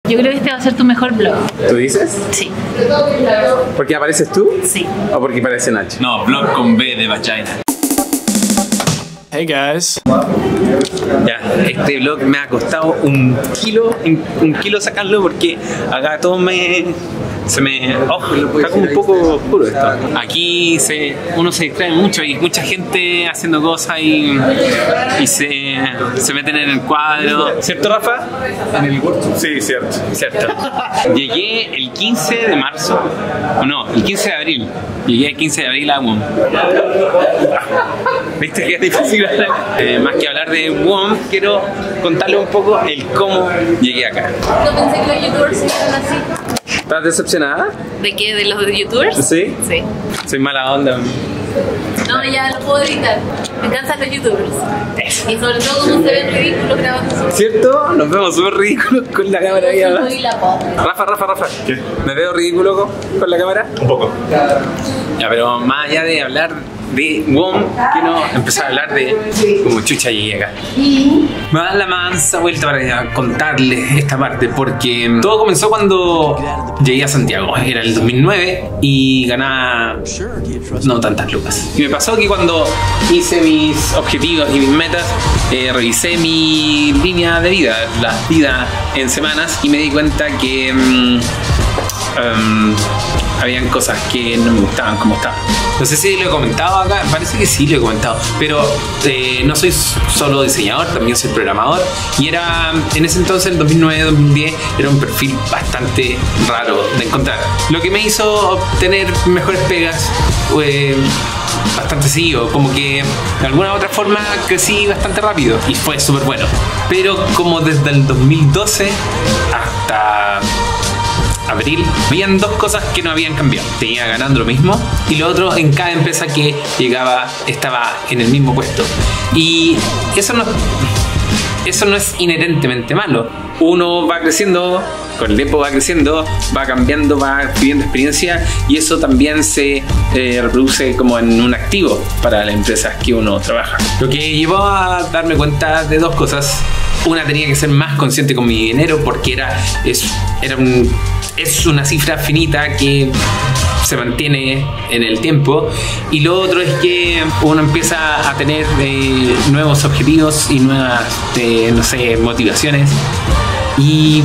Yo creo que este va a ser tu mejor vlog. ¿Tú dices? Sí. ¿Por qué apareces tú? Sí. ¿O porque aparece Nacho? No, vlog con B de vagina. Hey guys. Ya, este vlog me ha costado un kilo sacarlo porque acá todo se me... está como un poco oscuro esto. Aquí uno se distrae mucho y mucha gente haciendo cosas y se meten en el cuadro. ¿Cierto, Rafa? En el workshop. Sí, cierto. Cierto. Llegué el 15 de marzo, o no, el 15 de abril. Llegué el 15 de abril a WOM. ¿Viste que es difícil hablar? Más que hablar de WOM, quiero contarle un poco el cómo llegué acá. No pensé que los youtubers se iban así. ¿Estás decepcionada? ¿De qué? ¿De los youtubers? Sí. Sí. Soy mala onda. No, ya lo puedo evitar. Me encantan los youtubers. Y sobre todo cómo se ven ridículos grabando. ¿Cierto? Nos vemos súper ridículos con la cámara ahí abajo. Soy la pop. Rafa. ¿Qué? ¿Me veo ridículo con la cámara? Un poco. Ya, pero más allá de hablar de WOM, quiero empezar a hablar de cómo chucha llegué acá. Me da la mansa vuelta para contarles esta parte, porque todo comenzó cuando llegué a Santiago. Era el 2009 y ganaba no tantas lucas. Y me pasó que cuando hice mis objetivos y mis metas, revisé mi línea de vida, la vida en semanas, y me di cuenta que habían cosas que no me gustaban como estaban. No sé si lo he comentado acá, parece que sí lo he comentado, pero no soy solo diseñador, también soy programador, y era en ese entonces, en 2009-2010, era un perfil bastante raro de encontrar, lo que me hizo obtener mejores pegas bastante seguido, como que de alguna u otra forma crecí bastante rápido y fue súper bueno, pero como desde el 2012 hasta abril, habían dos cosas que no habían cambiado. Tenía ganando lo mismo y lo otro, en cada empresa que llegaba estaba en el mismo puesto. Y eso no es inherentemente malo. Uno va creciendo, con el tiempo va creciendo, va cambiando, va adquiriendo experiencia y eso también se reproduce como en un activo para las empresas que uno trabaja. Lo que llevó a darme cuenta de dos cosas. Una, tenía que ser más consciente con mi dinero porque es una cifra finita que se mantiene en el tiempo, y lo otro es que uno empieza a tener nuevos objetivos y nuevas no sé, motivaciones, y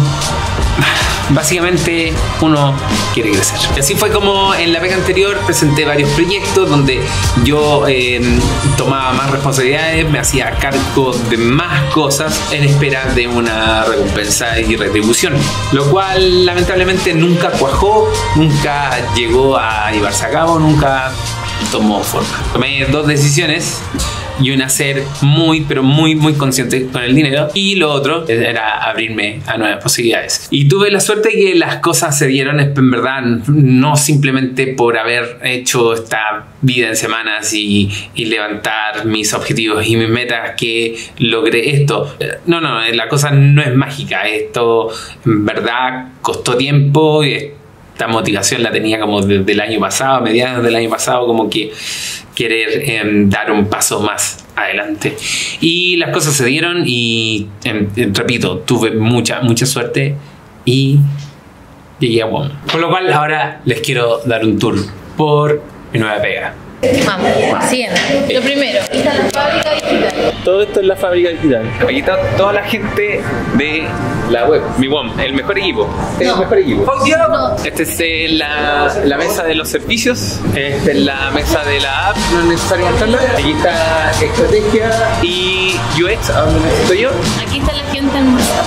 básicamente uno quiere crecer. Y así fue como en la pega anterior presenté varios proyectos donde yo tomaba más responsabilidades, me hacía cargo de más cosas en espera de una recompensa y retribución, lo cual lamentablemente nunca cuajó, nunca llegó a llevarse a cabo, nunca tomó forma. Tomé dos decisiones, y una, ser muy consciente con el dinero, y lo otro era abrirme a nuevas posibilidades. Y tuve la suerte de que las cosas se dieron en verdad, no simplemente por haber hecho esta vida en semanas y levantar mis objetivos y mis metas que logré esto. No, la cosa no es mágica, esto en verdad costó tiempo. Esta motivación la tenía como desde el año pasado, a mediados del año pasado, como que querer dar un paso más adelante. Y las cosas se dieron y, repito, tuve mucha suerte y llegué a WOM. Con lo cual ahora les quiero dar un tour por mi nueva pega. Vamos, siguiente. Lo primero, esta es la fábrica digital. Todo esto es la fábrica digital. Aquí está toda la gente de la web, mi WOM, el mejor equipo. El mejor equipo. No. Esta es la mesa de los servicios. Esta es la mesa de la app, no es necesario mostrarla. Aquí está estrategia y UX, a donde necesito yo. Aquí está la gente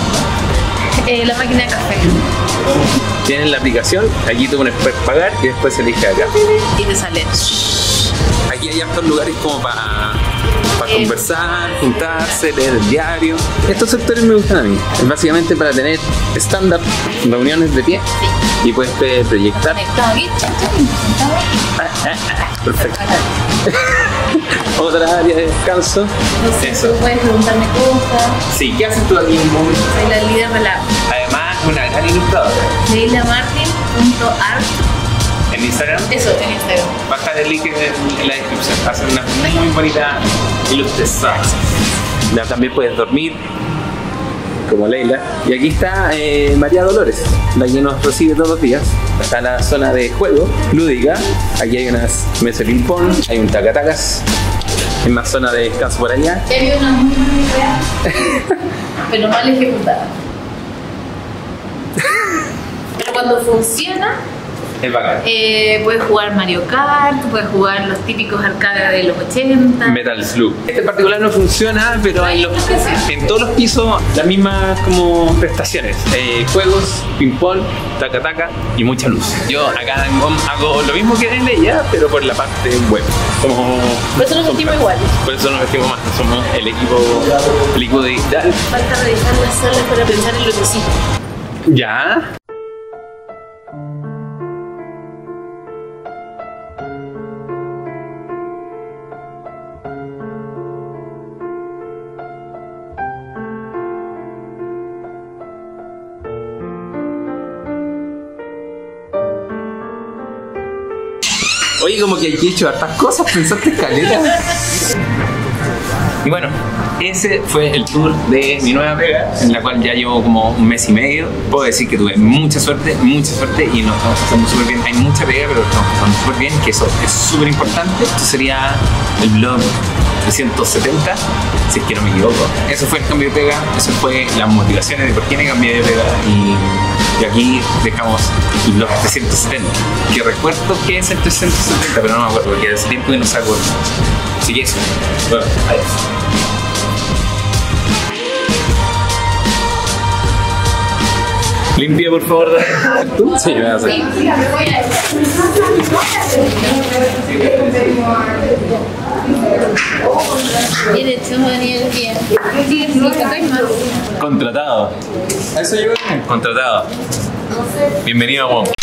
en la máquina de café. Tienen la aplicación, aquí tú puedes pagar y después se elige acá. Y te sale. Aquí hay hartos lugares como para conversar, juntarse, leer el diario. Estos sectores me gustan a mí. Es básicamente para tener stand-up, reuniones de pie, y puedes proyectar. Conectado aquí. Perfecto. Otra área de descanso. No sé, Eso. tú puedes preguntarme cosas. Sí, ¿qué haces tú aquí en WOM? Soy la líder de la Además, una gran ilustradora. leilamartin.art. En Instagram Eso, en Instagram. va a estar el link en la descripción. Hacen una muy bonita ilustración. También puedes dormir como Leila. Y aquí está María Dolores, la que nos recibe todos los días. Está la zona de juego lúdica. Aquí hay unas mesas de ping-pong, hay un tacatacas. Hay más zona de descanso por allá. Ya había una muy buena idea, pero mal ejecutada. Pero cuando funciona, Es bacán. puedes jugar Mario Kart, puedes jugar los típicos arcades de los 80. Metal Slug. Este en particular no funciona, pero Hay en, otros que sí. en todos los pisos las mismas como prestaciones. Juegos, ping-pong, taca-taca y mucha luz. Yo acá en GOM hago lo mismo que en ella, pero por la parte web. Como Por eso nos sentimos iguales. Por eso nos vestimos más. Somos el equipo de digital. Falta revisar las salas para pensar en lo que sí. ¿Ya? Oye, como que aquí he hecho hartas cosas, pensaste caleta. Y bueno, ese fue el tour de mi nueva pega, en la cual ya llevo como un mes y medio. Puedo decir que tuve mucha suerte y nos estamos pasando súper bien. Hay mucha pega, pero estamos pasando súper bien, que eso es súper importante. Esto sería el vlog 370, si es que no me equivoco. Eso fue el cambio de pega, eso fue las motivaciones de por qué me cambié de pega. Y aquí dejamos los 370, que recuerdo que es el 370, pero no me acuerdo, porque hace tiempo que no saco. Así que eso. Bueno, adiós. Limpia, por favor. ¿Tú? Sí, me vas a hacer. Bien hecho, Daniel, bien. Sí, sí, más. Contratado. ¿A eso llegó? Contratado. Bienvenido a WOM.